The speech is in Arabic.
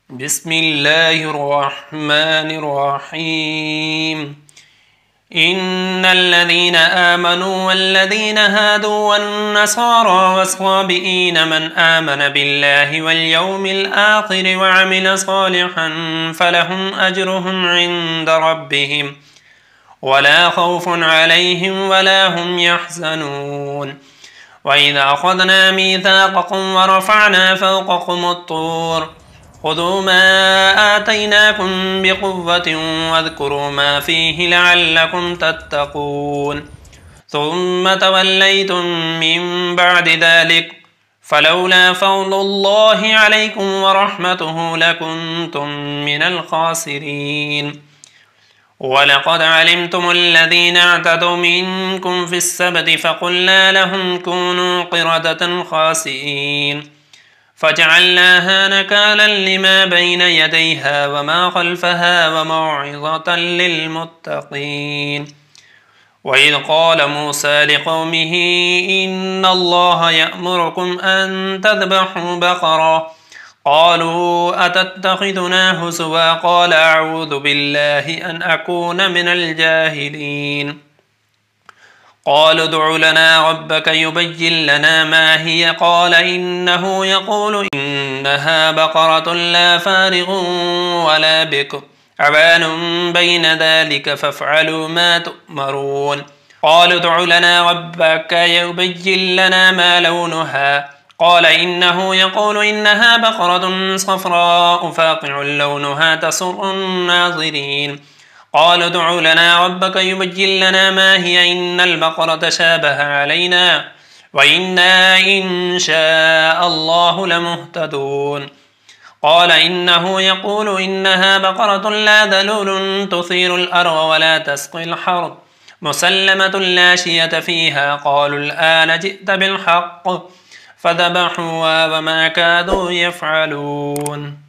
بسم الله الرحمن الرحيم. إن الذين آمنوا والذين هادوا والنصارى والصابئين من آمن بالله واليوم الآخر وعمل صالحا فلهم أجرهم عند ربهم ولا خوف عليهم ولا هم يحزنون. وإذا أخذنا ميثاقكم ورفعنا فوقكم الطور خذوا ما آتيناكم بقوة واذكروا ما فيه لعلكم تتقون ثم توليتم من بعد ذلك فلولا فضل الله عليكم ورحمته لكنتم من الخاسرين. ولقد علمتم الذين اعتدوا منكم في السبت فقلنا لهم كونوا قردة خاسئين فجعلناها نكالا لما بين يديها وما خلفها وموعظة للمتقين. وإذ قال موسى لقومه إن الله يأمركم أن تذبحوا بقرة قالوا أتتخذنا هزوا قال أعوذ بالله أن أكون من الجاهلين. قالوا ادع لنا ربك يبين لنا ما هي قال إنه يقول إنها بقرة لا فارغ ولا بكر عوان بين ذلك فافعلوا ما تؤمرون. قالوا ادع لنا ربك يبين لنا ما لونها قال إنه يقول إنها بقرة صفراء فاقع لونها تسر الناظرين. قالوا ادع لنا ربك يبين لنا ما هي إن البقرة تشابه علينا وإنا إن شاء الله لمهتدون. قال إنه يقول إنها بقرة لا ذلول تثير الأرض ولا تسقي الحرث مسلمة لا شية فيها. قالوا الآن جئت بالحق فذبحوها وما كادوا يفعلون.